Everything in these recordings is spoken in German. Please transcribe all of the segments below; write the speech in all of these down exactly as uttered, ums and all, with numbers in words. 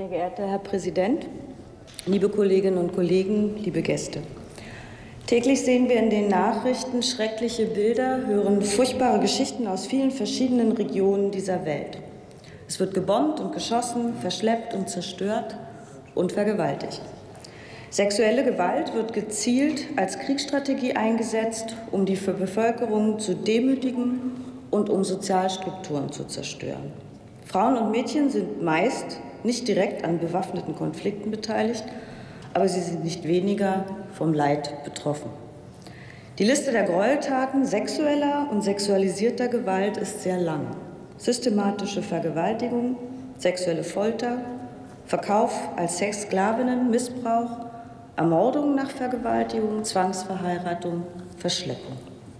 Sehr geehrter Herr Präsident, liebe Kolleginnen und Kollegen, liebe Gäste. Täglich sehen wir in den Nachrichten schreckliche Bilder, hören furchtbare Geschichten aus vielen verschiedenen Regionen dieser Welt. Es wird gebombt und geschossen, verschleppt und zerstört und vergewaltigt. Sexuelle Gewalt wird gezielt als Kriegsstrategie eingesetzt, um die Bevölkerung zu demütigen und um Sozialstrukturen zu zerstören. Frauen und Mädchen sind meist nicht direkt an bewaffneten Konflikten beteiligt, aber sie sind nicht weniger vom Leid betroffen. Die Liste der Gräueltaten sexueller und sexualisierter Gewalt ist sehr lang. Systematische Vergewaltigung, sexuelle Folter, Verkauf als Sexsklavinnen, Missbrauch, Ermordung nach Vergewaltigung, Zwangsverheiratung, Verschleppung.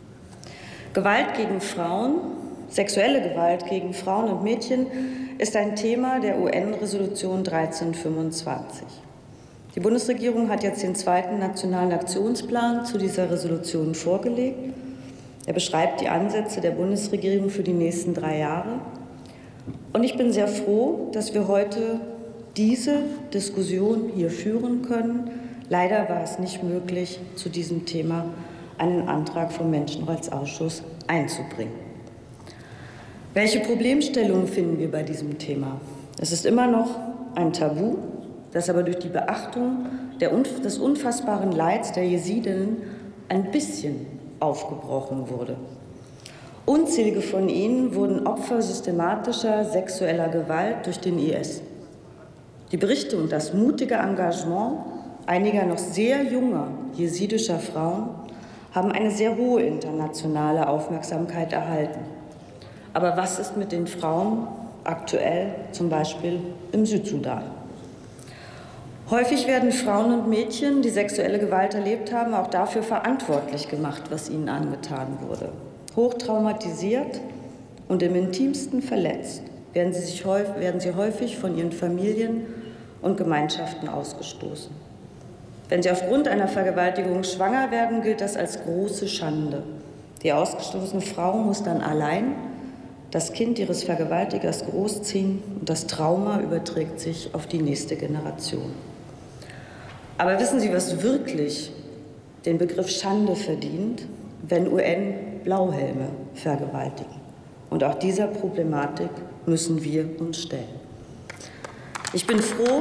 Gewalt gegen Frauen, sexuelle Gewalt gegen Frauen und Mädchen ist ein Thema der U N-Resolution dreitausendfünfundzwanzig. Die Bundesregierung hat jetzt den zweiten nationalen Aktionsplan zu dieser Resolution vorgelegt. Er beschreibt die Ansätze der Bundesregierung für die nächsten drei Jahre. Und ich bin sehr froh, dass wir heute diese Diskussion hier führen können. Leider war es nicht möglich, zu diesem Thema einen Antrag vom Menschenrechtsausschuss einzubringen. Welche Problemstellungen finden wir bei diesem Thema? Es ist immer noch ein Tabu, das aber durch die Beachtung der, des unfassbaren Leids der Jesidinnen ein bisschen aufgebrochen wurde. Unzählige von ihnen wurden Opfer systematischer sexueller Gewalt durch den I S. Die Berichte und das mutige Engagement einiger noch sehr junger jesidischer Frauen haben eine sehr hohe internationale Aufmerksamkeit erhalten. Aber was ist mit den Frauen aktuell, zum Beispiel im Südsudan? Häufig werden Frauen und Mädchen, die sexuelle Gewalt erlebt haben, auch dafür verantwortlich gemacht, was ihnen angetan wurde. Hochtraumatisiert und im intimsten verletzt werden sie, sich häufig, werden sie häufig von ihren Familien und Gemeinschaften ausgestoßen. Wenn sie aufgrund einer Vergewaltigung schwanger werden, gilt das als große Schande. Die ausgestoßene Frau muss dann allein das Kind ihres Vergewaltigers großziehen und das Trauma überträgt sich auf die nächste Generation. Aber wissen Sie, was wirklich den Begriff Schande verdient? Wenn U N-Blauhelme vergewaltigen. Und auch dieser Problematik müssen wir uns stellen. Ich bin froh,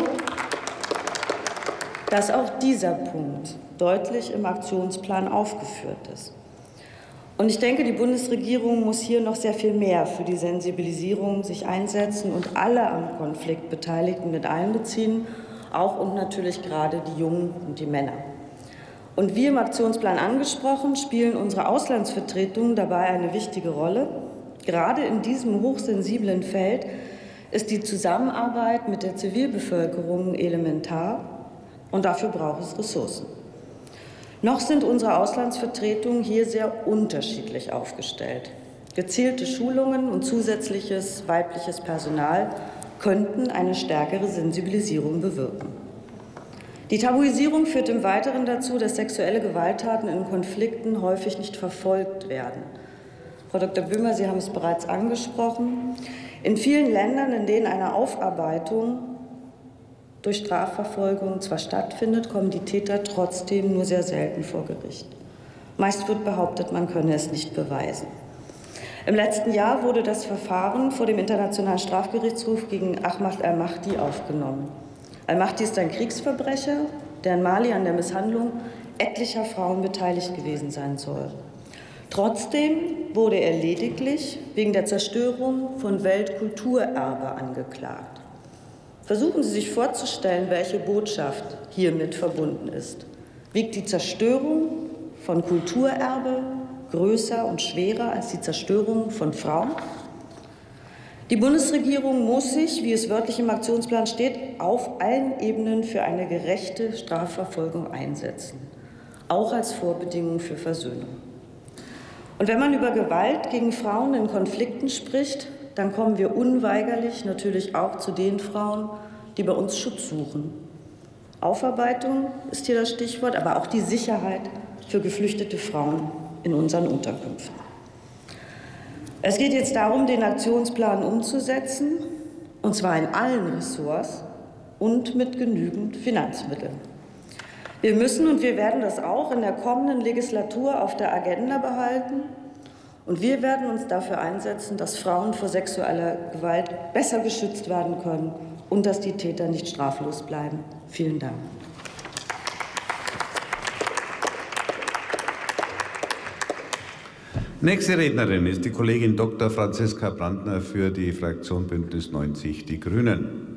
dass auch dieser Punkt deutlich im Aktionsplan aufgeführt ist. Und ich denke, die Bundesregierung muss hier noch sehr viel mehr für die Sensibilisierung sich einsetzen und alle am Konflikt Beteiligten mit einbeziehen, auch und natürlich gerade die Jungen und die Männer. Und wie im Aktionsplan angesprochen, spielen unsere Auslandsvertretungen dabei eine wichtige Rolle. Gerade in diesem hochsensiblen Feld ist die Zusammenarbeit mit der Zivilbevölkerung elementar und dafür braucht es Ressourcen. Noch sind unsere Auslandsvertretungen hier sehr unterschiedlich aufgestellt. Gezielte Schulungen und zusätzliches weibliches Personal könnten eine stärkere Sensibilisierung bewirken. Die Tabuisierung führt im Weiteren dazu, dass sexuelle Gewalttaten in Konflikten häufig nicht verfolgt werden. Frau Doktor Böhmer, Sie haben es bereits angesprochen. In vielen Ländern, in denen eine Aufarbeitung durch Strafverfolgung zwar stattfindet, kommen die Täter trotzdem nur sehr selten vor Gericht. Meist wird behauptet, man könne es nicht beweisen. Im letzten Jahr wurde das Verfahren vor dem Internationalen Strafgerichtshof gegen Ahmad al-Mahdi aufgenommen. Al-Mahdi ist ein Kriegsverbrecher, der in Mali an der Misshandlung etlicher Frauen beteiligt gewesen sein soll. Trotzdem wurde er lediglich wegen der Zerstörung von Weltkulturerbe angeklagt. Versuchen Sie sich vorzustellen, welche Botschaft hiermit verbunden ist. Wiegt die Zerstörung von Kulturerbe größer und schwerer als die Zerstörung von Frauen? Die Bundesregierung muss sich, wie es wörtlich im Aktionsplan steht, auf allen Ebenen für eine gerechte Strafverfolgung einsetzen, auch als Vorbedingung für Versöhnung. Und wenn man über Gewalt gegen Frauen in Konflikten spricht, dann kommen wir unweigerlich natürlich auch zu den Frauen, die bei uns Schutz suchen. Aufarbeitung ist hier das Stichwort, aber auch die Sicherheit für geflüchtete Frauen in unseren Unterkünften. Es geht jetzt darum, den Aktionsplan umzusetzen, und zwar in allen Ressorts, und mit genügend Finanzmitteln. Wir müssen und wir werden das auch in der kommenden Legislatur auf der Agenda behalten. Und wir werden uns dafür einsetzen, dass Frauen vor sexueller Gewalt besser geschützt werden können und dass die Täter nicht straflos bleiben. Vielen Dank. Nächste Rednerin ist die Kollegin Doktor Franziska Brandner für die Fraktion Bündnis neunzig Die Grünen.